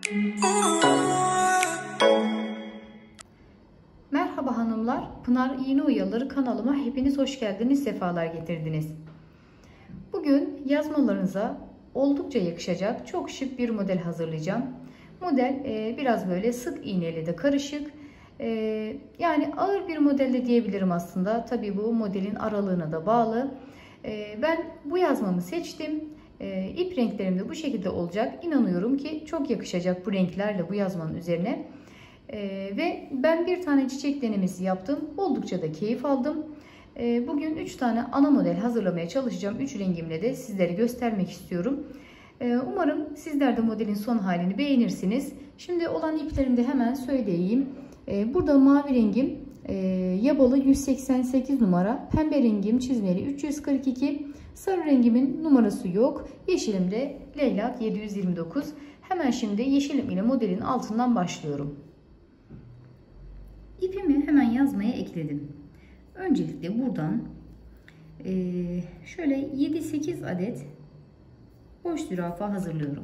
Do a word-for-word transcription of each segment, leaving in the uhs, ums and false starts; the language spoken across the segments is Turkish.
Merhaba hanımlar, Pınar İğne Oyaları kanalıma hepiniz hoş geldiniz, sefalar getirdiniz. Bugün yazmalarınıza oldukça yakışacak çok şık bir model hazırlayacağım. Model e, biraz böyle sık iğneli de karışık. E, yani ağır bir model de diyebilirim aslında. Tabii bu modelin aralığına da bağlı. E, ben bu yazmamı seçtim. E, ip renklerim de bu şekilde olacak. İnanıyorum ki çok yakışacak bu renklerle bu yazmanın üzerine. Ee, ve ben bir tane çiçek denemesi yaptım. Oldukça da keyif aldım. Ee, bugün üç tane ana model hazırlamaya çalışacağım. üç rengimle de sizlere göstermek istiyorum. Ee, umarım sizler de modelin son halini beğenirsiniz. Şimdi olan iplerimi de hemen söyleyeyim. Ee, burada mavi rengim e, yabalı yüz seksen sekiz numara. Pembe rengim çizmeli üç yüz kırk iki. Sarı rengimin numarası yok. Yeşilim de leylak yedi yüz yirmi dokuz. Hemen şimdi yeşilim ile modelin altından başlıyorum. İpimi hemen yazmaya ekledim. Öncelikle buradan şöyle yedi sekiz adet boş zürafa hazırlıyorum.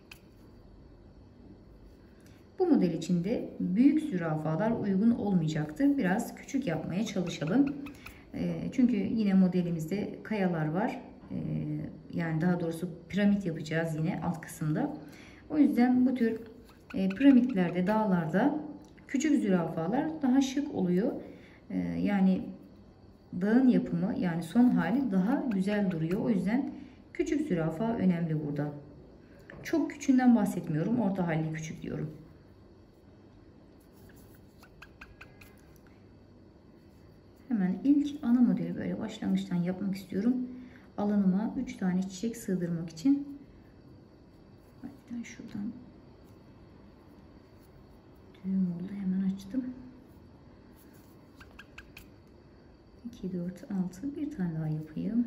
Bu model için de büyük zürafalar uygun olmayacaktır. Biraz küçük yapmaya çalışalım. Çünkü yine modelimizde kayalar var. Yani daha doğrusu piramit yapacağız yine alt kısımda. O yüzden bu tür piramitlerde, dağlarda küçük zürafalar daha şık oluyor. Ee, yani dağın yapımı, yani son hali daha güzel duruyor. O yüzden küçük zürafa önemli burada. Çok küçüğünden bahsetmiyorum. Orta halli küçük diyorum. Hemen ilk ana modeli böyle başlangıçtan yapmak istiyorum. Alanıma üç tane çiçek sığdırmak için. Hatta şuradan düğüm oldu, hemen açtım. iki dört altı, bir tane daha yapayım.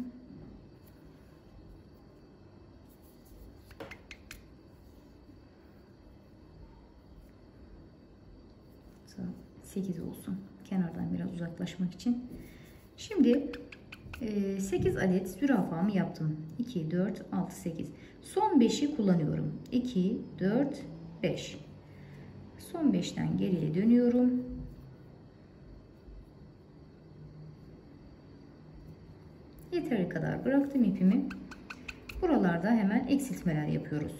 sekiz olsun. Kenardan biraz uzaklaşmak için. Şimdi sekiz adet zürafamı yaptım. iki dört altı sekiz. Son beşi kullanıyorum. iki dört beş. Son beşten geriye dönüyorum. Yeteri kadar bıraktım ipimi. Buralarda hemen eksiltmeler yapıyoruz.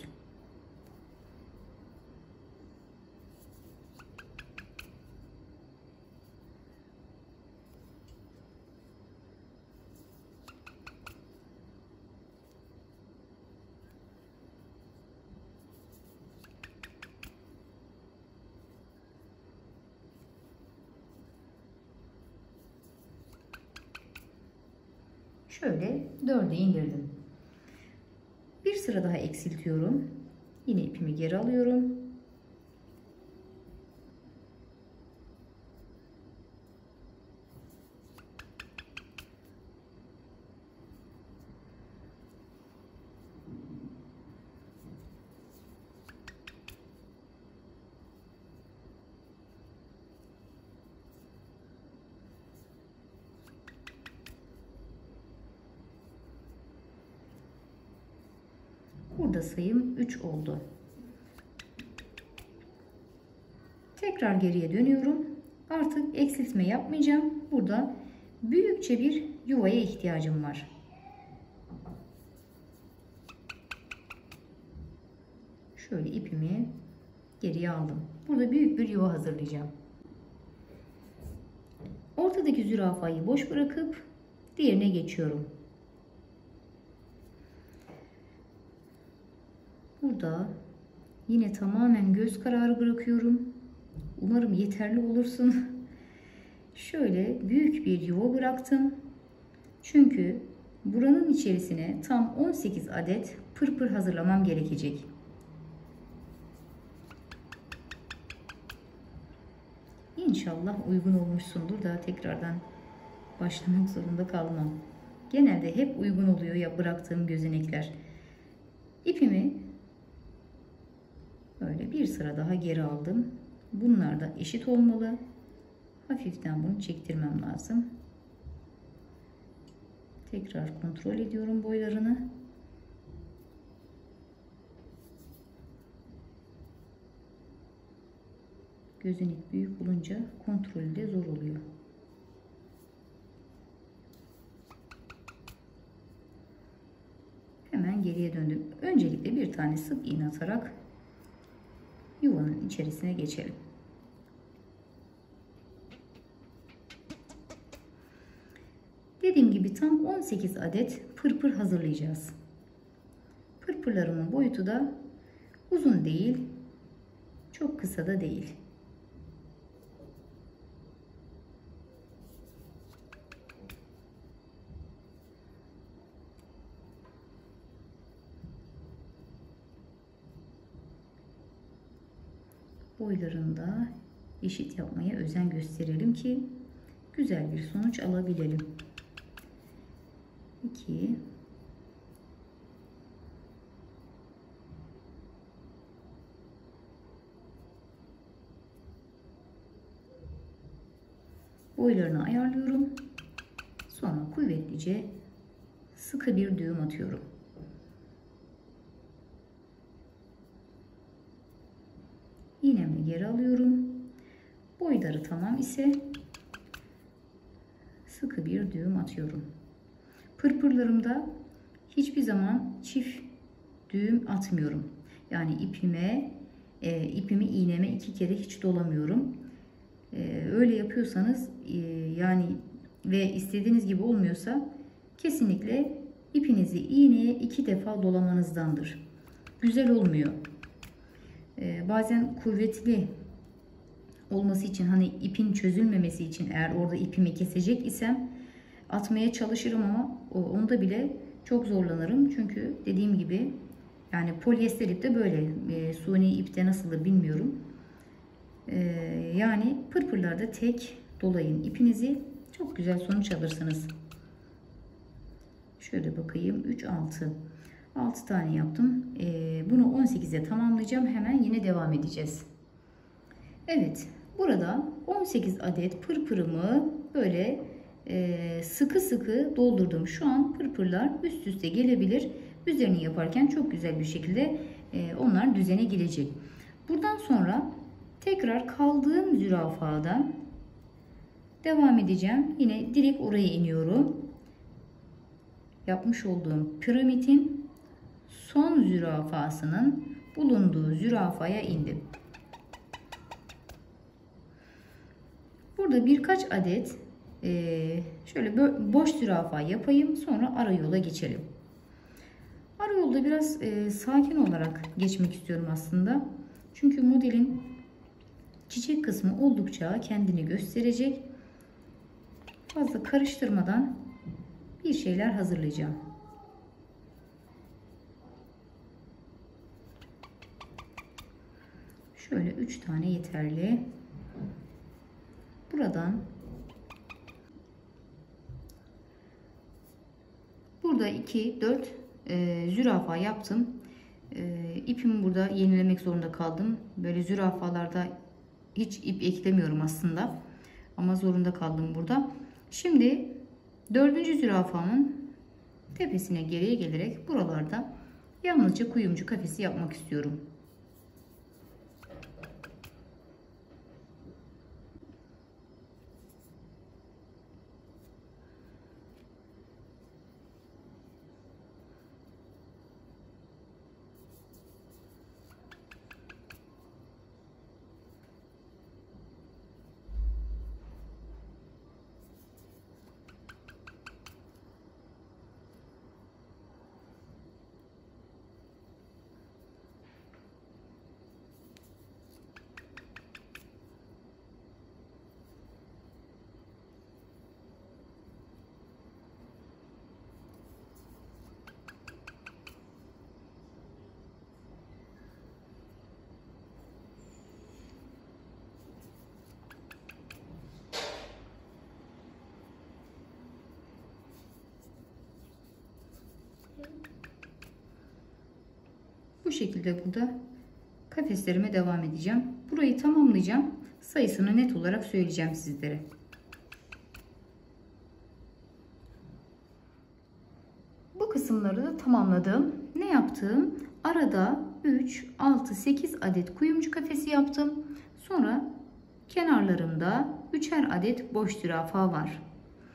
Şöyle dörde indirdim. Bir sıra daha eksiltiyorum. Yine ipimi geri alıyorum. Burada sayım üç oldu. Tekrar geriye dönüyorum. Artık eksiltme yapmayacağım. Burada büyükçe bir yuvaya ihtiyacım var. Şöyle ipimi geriye aldım. Burada büyük bir yuva hazırlayacağım. Ortadaki zürafayı boş bırakıp diğerine geçiyorum. Burada yine tamamen göz kararı bırakıyorum. Umarım yeterli olursun. Şöyle büyük bir yuva bıraktım. Çünkü buranın içerisine tam on sekiz adet pırpır hazırlamam gerekecek. İnşallah uygun olmuşsundur da tekrardan başlamak zorunda kalmam. Genelde hep uygun oluyor ya bıraktığım gözenekler. İpimi böyle bir sıra daha geri aldım. Bunlar da eşit olmalı. Hafiften bunu çektirmem lazım. Tekrar kontrol ediyorum boylarını. Gözenek büyük olunca kontrolü de zor oluyor. Hemen geriye döndüm. Öncelikle bir tane sık iğne atarak yuvanın içerisine geçelim. Dediğim gibi tam on sekiz adet pırpır hazırlayacağız. Pırpırlarımın boyutu da uzun değil, çok kısa da değil. Boylarını da eşit yapmaya özen gösterelim ki güzel bir sonuç alabilelim. iki boylarını ayarlıyorum. Sonra kuvvetlice sıkı bir düğüm atıyorum. İğnemi geri alıyorum. Boyları tamam ise sıkı bir düğüm atıyorum. Pırpırlarımda hiçbir zaman çift düğüm atmıyorum. Yani ipime e, ipimi iğneme iki kere hiç dolamıyorum. E, öyle yapıyorsanız e, yani ve istediğiniz gibi olmuyorsa kesinlikle ipinizi iğneye iki defa dolamanızdandır. Güzel olmuyor. E, bazen kuvvetli olması için, hani ipin çözülmemesi için, eğer orada ipimi kesecek isem atmaya çalışırım ama onda bile çok zorlanırım. Çünkü dediğim gibi yani polyester ip de böyle, e, suni ipte nasıldır bilmiyorum. E, yani pırpırlarda tek dolayın ipinizi, çok güzel sonuç alırsınız. Şöyle bakayım, üç altı altı tane yaptım. E, bunu on sekize tamamlayacağım. Hemen yine devam edeceğiz. Evet, burada on sekiz adet pırpırımı böyle e, sıkı sıkı doldurdum. Şu an pırpırlar üst üste gelebilir. Üzerini yaparken çok güzel bir şekilde e, onlar düzene girecek. Buradan sonra tekrar kaldığım zürafadan devam edeceğim. Yine direkt oraya iniyorum. Yapmış olduğum piramidin son zürafasının bulunduğu zürafaya indim. Burada birkaç adet e, şöyle boş zürafa yapayım, sonra ara yola geçelim. Ara yolda biraz e, sakin olarak geçmek istiyorum aslında. Çünkü modelin çiçek kısmı oldukça kendini gösterecek. Fazla karıştırmadan bir şeyler hazırlayacağım. Şöyle üç tane yeterli. Buradan burada iki dört e, zürafa yaptım. E, ipimi burada yenilemek zorunda kaldım. Böyle zürafalarda hiç ip eklemiyorum aslında. Ama zorunda kaldım burada. Şimdi dördüncü zürafamın tepesine geriye gelerek buralarda yalnızca kuyumcu kafesi yapmak istiyorum. Bu şekilde burada kafeslerime devam edeceğim. Burayı tamamlayacağım. Sayısını net olarak söyleyeceğim sizlere. Bu kısımları da tamamladım. Ne yaptım? Arada üç, altı, sekiz adet kuyumcu kafesi yaptım. Sonra Kenarlarımda üçer adet boş zürafa var.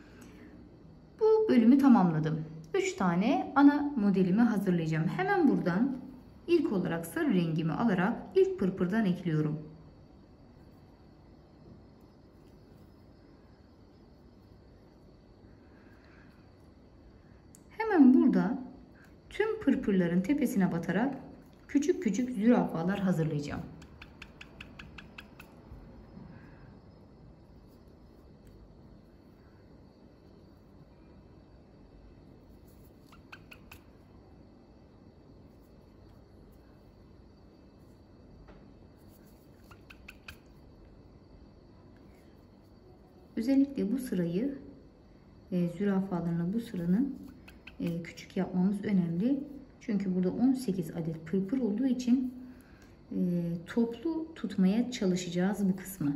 Bu bölümü tamamladım. üç tane ana modelimi hazırlayacağım. Hemen buradan ilk olarak sarı rengimi alarak ilk pırpırdan ekliyorum. Hemen burada tüm pırpırların tepesine batarak küçük küçük zürafalar hazırlayacağım. Özellikle bu sırayı e, zürafalarına bu sıranın e, küçük yapmamız önemli. Çünkü burada on sekiz adet pırpır olduğu için e, toplu tutmaya çalışacağız bu kısmı.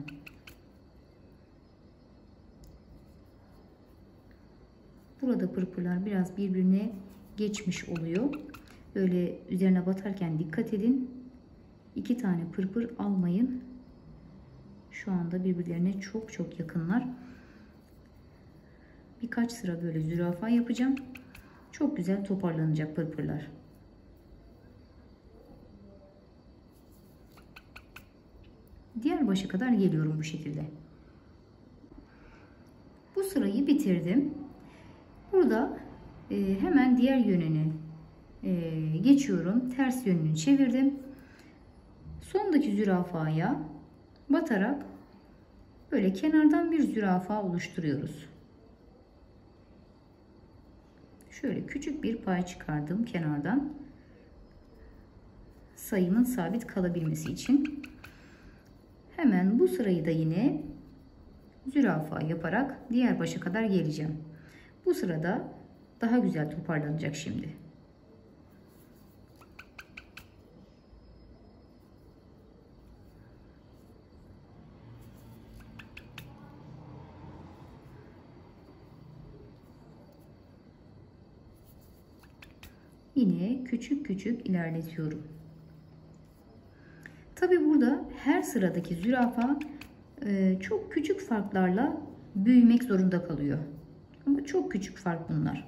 Burada pırpırlar biraz birbirine geçmiş oluyor. Böyle üzerine batarken dikkat edin. İki tane pırpır almayın. Şu anda birbirlerine çok çok yakınlar. Birkaç sıra böyle zürafa yapacağım. Çok güzel toparlanacak pırpırlar. Diğer başa kadar geliyorum bu şekilde. Bu sırayı bitirdim. Burada e, hemen diğer yönünü e, geçiyorum. Ters yönünü çevirdim. Sondaki zürafaya batarak böyle kenardan bir zürafa oluşturuyoruz. Şöyle küçük bir pay çıkardım kenardan. Sayımın sabit kalabilmesi için. Hemen bu sırayı da yine zürafa yaparak diğer başa kadar geleceğim. Bu sırada daha güzel toparlanacak şimdi. Yine küçük küçük ilerletiyorum. Tabi burada her sıradaki zürafa çok küçük farklarla büyümek zorunda kalıyor. Ama çok küçük fark bunlar.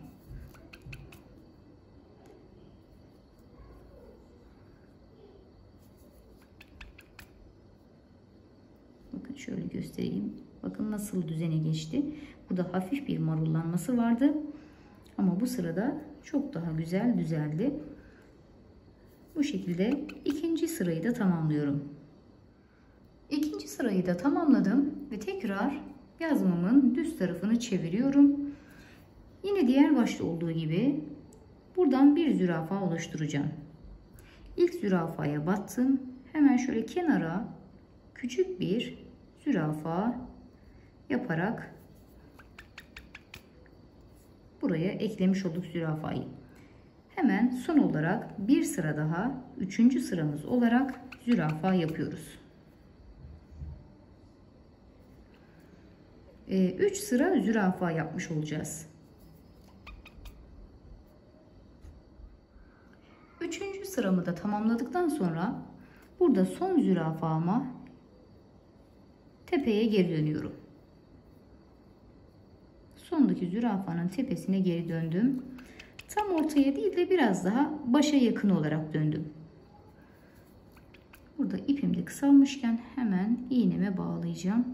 Bakın şöyle göstereyim. Bakın nasıl düzene geçti. Burada hafif bir marullanması vardı. Ama bu sırada çok daha güzel düzeldi. Bu şekilde ikinci sırayı da tamamlıyorum. İkinci sırayı da tamamladım ve tekrar yazmamın düz tarafını çeviriyorum. Yine diğer başta olduğu gibi buradan bir zürafa oluşturacağım. İlk zürafaya battım. Hemen şöyle kenara küçük bir zürafa yaparak buraya eklemiş olduk zürafayı. Hemen son olarak bir sıra daha, üçüncü sıramız olarak zürafa yapıyoruz. üç sıra zürafa yapmış olacağız. Üçüncü sıramı da tamamladıktan sonra burada son zürafama tepeye geri dönüyorum. Sondaki zürafanın tepesine geri döndüm. Tam ortaya değil de biraz daha başa yakın olarak döndüm. Burada ipim de kısalmışken hemen iğneme bağlayacağım.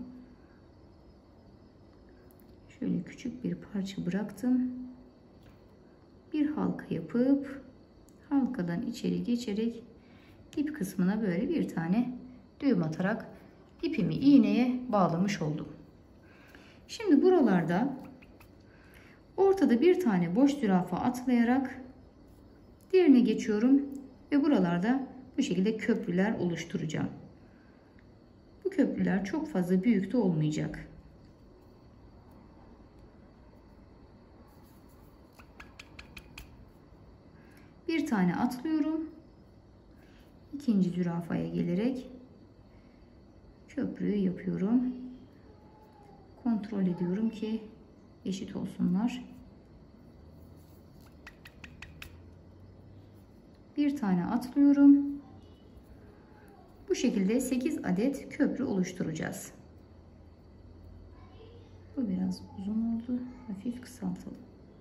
Şöyle küçük bir parça bıraktım. Bir halka yapıp halkadan içeri geçerek ip kısmına böyle bir tane düğüm atarak ipimi iğneye bağlamış oldum. Şimdi buralarda ortada bir tane boş zürafa atlayarak diğerine geçiyorum ve buralarda bu şekilde köprüler oluşturacağım. Bu köprüler çok fazla büyük de olmayacak. Bir tane atlıyorum. İkinci zürafaya gelerek köprüyü yapıyorum. Kontrol ediyorum ki eşit olsunlar. Bir tane atlıyorum. Bu şekilde sekiz adet köprü oluşturacağız. Bu biraz uzun oldu. Hafif kısaltalım.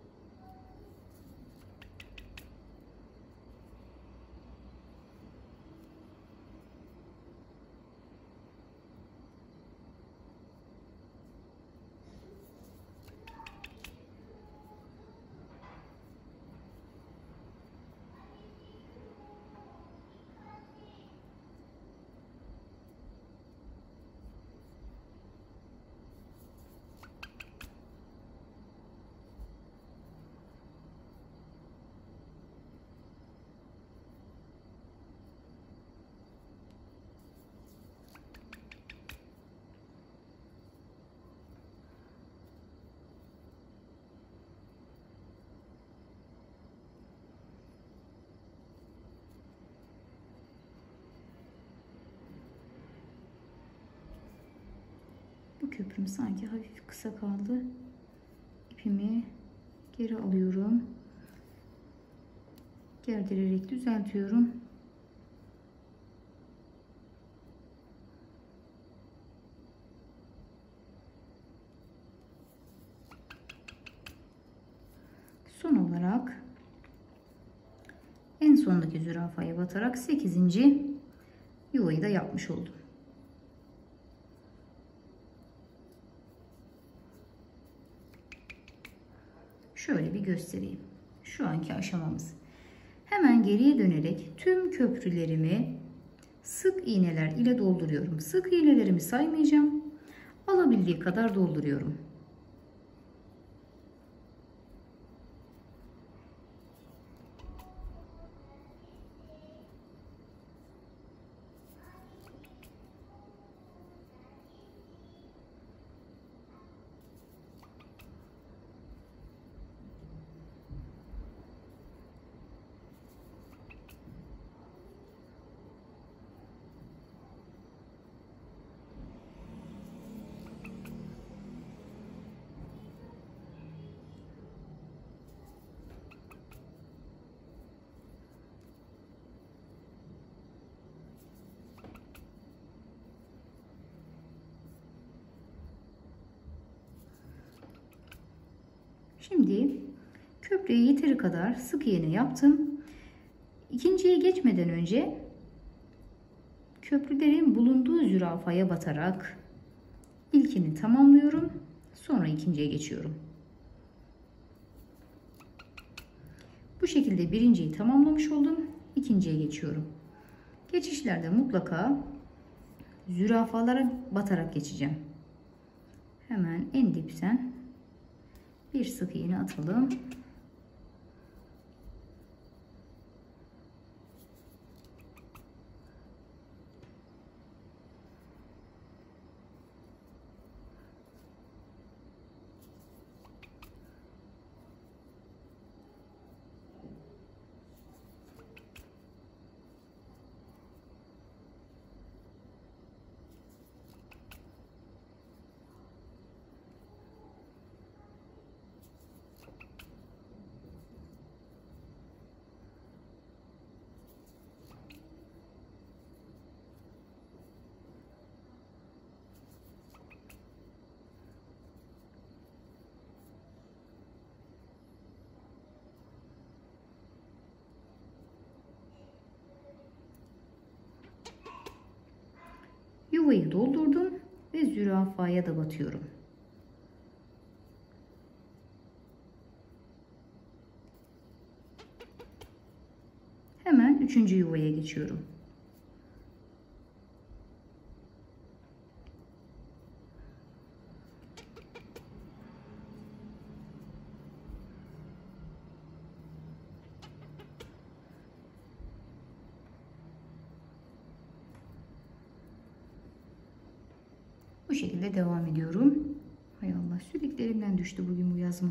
Bu köprüm sanki hafif kısa kaldı. İpimi geri alıyorum. Gerdirerek düzeltiyorum. Son olarak en sondaki zürafaya batarak sekizinci yuvayı da yapmış oldum. Şöyle bir göstereyim. Şu anki aşamamız. Hemen geriye dönerek tüm köprülerimi sık iğneler ile dolduruyorum. Sık iğnelerimi saymayacağım. Alabildiği kadar dolduruyorum. Şimdi köprüye yeteri kadar sık iğne yaptım. İkinciye geçmeden önce köprülerin bulunduğu zürafaya batarak ilkini tamamlıyorum. Sonra ikinciye geçiyorum. Bu şekilde birinciyi tamamlamış oldum. İkinciye geçiyorum. Geçişlerde mutlaka zürafalara batarak geçeceğim. Hemen en dipten bir sık iğne atalım. Yuvayı doldurdum ve zürafaya da batıyorum. Hemen üçüncü yuvaya geçiyorum. Bu şekilde devam ediyorum. Hay Allah, sülüklerimden düştü bugün bu yazma.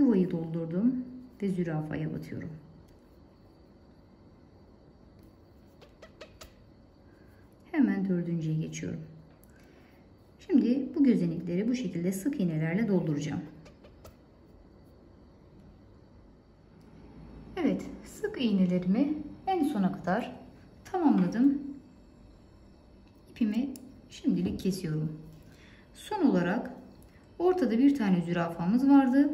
Yuvayı doldurdum ve zürafaya batıyorum. Hemen dördüncüye geçiyorum. Şimdi bu gözenekleri bu şekilde sık iğnelerle dolduracağım. Evet, sık iğnelerimi en sona kadar tamamladım. İpimi şimdilik kesiyorum. Son olarak ortada bir tane zürafamız vardı.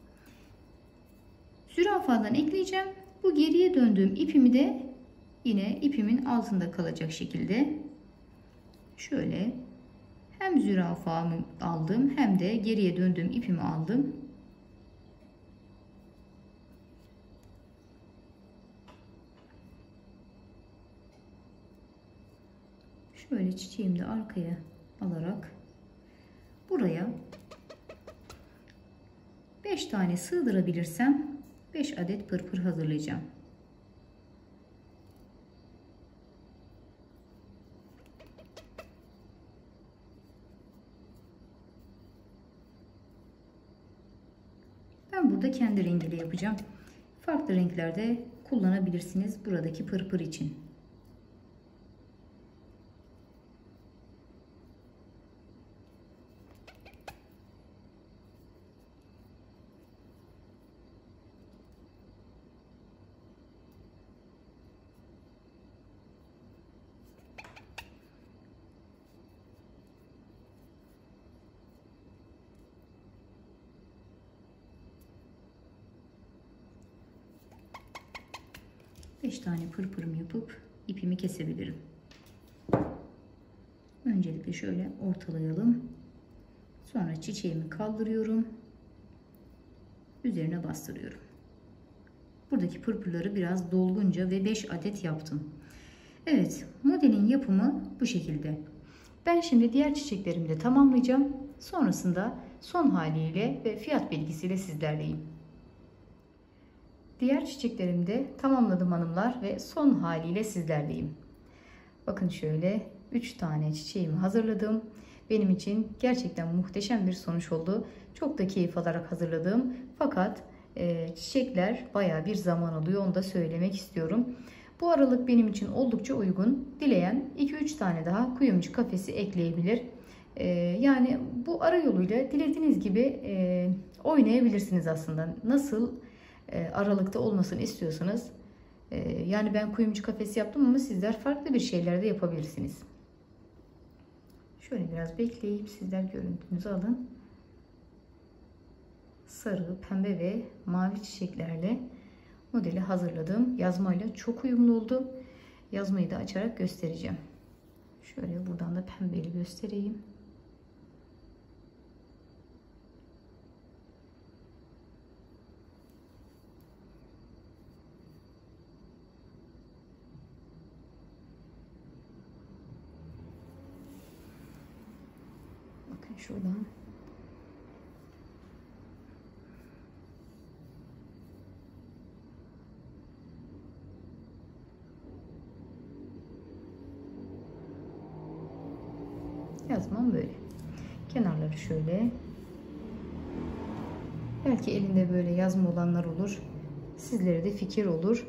Zürafadan ekleyeceğim. Bu geriye döndüğüm ipimi de yine ipimin altında kalacak şekilde şöyle hem zürafamı aldım hem de geriye döndüğüm ipimi aldım. Şöyle çiçeğimi de arkaya alarak buraya beş tane sığdırabilirsem beş adet pırpır hazırlayacağım. Ben burada kendi rengiyle yapacağım. Farklı renklerde kullanabilirsiniz buradaki pırpır için. beş tane pırpırım yapıp ipimi kesebilirim. Öncelikle şöyle ortalayalım. Sonra çiçeğimi kaldırıyorum. Üzerine bastırıyorum. Buradaki pırpırları biraz dolgunca ve beş adet yaptım. Evet, modelin yapımı bu şekilde. Ben şimdi diğer çiçeklerimi de tamamlayacağım. Sonrasında son haliyle ve fiyat bilgisiyle sizlerleyim. Diğer çiçeklerimi de tamamladım hanımlar ve son haliyle sizlerleyim. Bakın şöyle üç tane çiçeğimi hazırladım. Benim için gerçekten muhteşem bir sonuç oldu. Çok da keyif alarak hazırladım. Fakat e, çiçekler bayağı bir zaman alıyor, onu da söylemek istiyorum. Bu aralık benim için oldukça uygun. Dileyen iki üç tane daha kuyumcu kafesi ekleyebilir. E, yani bu ara yoluyla dilediğiniz gibi e, oynayabilirsiniz aslında. Nasıl aralıkta olmasını istiyorsanız, yani ben kuyumcu kafesi yaptım ama sizler farklı bir şeyler de yapabilirsiniz. Şöyle biraz bekleyip sizler görüntünüzü alın. Sarı, pembe ve mavi çiçeklerle modeli hazırladım. Yazmayla çok uyumlu oldu. Yazmayı da açarak göstereceğim. Şöyle buradan da pembeli göstereyim. Bakın şuradan. Yazmam böyle. Kenarları şöyle. Belki elinde böyle yazma olanlar olur. Sizlere de fikir olur.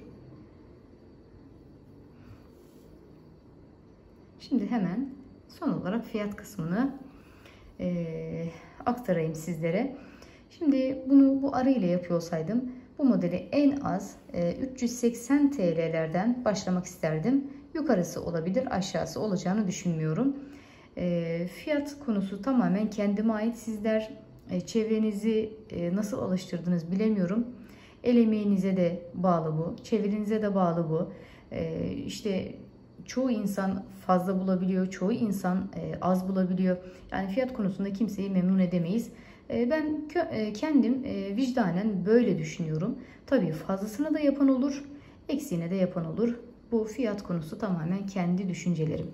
Şimdi hemen son olarak fiyat kısmını e, aktarayım sizlere. Şimdi bunu bu arı ile yapıyor olsaydım bu modeli en az e, üç yüz seksen T L'lerden başlamak isterdim. Yukarısı olabilir, aşağısı olacağını düşünmüyorum. E, fiyat konusu tamamen kendime ait. Sizler e, çevrenizi e, nasıl alıştırdınız bilemiyorum. El emeğinize de bağlı bu, çevrenize de bağlı bu. E, işte çoğu insan fazla bulabiliyor, çoğu insan az bulabiliyor. Yani fiyat konusunda kimseyi memnun edemeyiz. Ben kendim vicdanen böyle düşünüyorum. Tabii fazlasını da yapan olur, eksiğine de yapan olur. Bu fiyat konusu tamamen kendi düşüncelerim.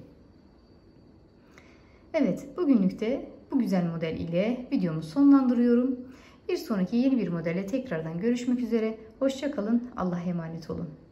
Evet, bugünlük de bu güzel model ile videomu sonlandırıyorum. Bir sonraki yeni bir modelle tekrardan görüşmek üzere. Hoşça kalın, Allah'a emanet olun.